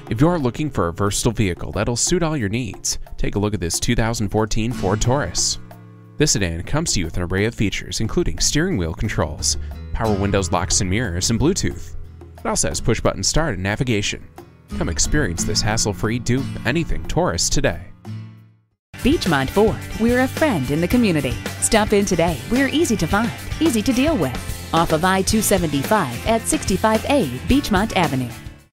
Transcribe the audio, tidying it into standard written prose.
If you're looking for a versatile vehicle that'll suit all your needs, take a look at this 2014 Ford Taurus. This sedan comes to you with an array of features including steering wheel controls, power windows, locks and mirrors, and Bluetooth. It also has push-button start and navigation. Come experience this hassle-free do anything Taurus today. Beechmont Ford, we're a friend in the community. Stop in today. We're easy to find, easy to deal with. Off of I-275 at 65A Beechmont Avenue.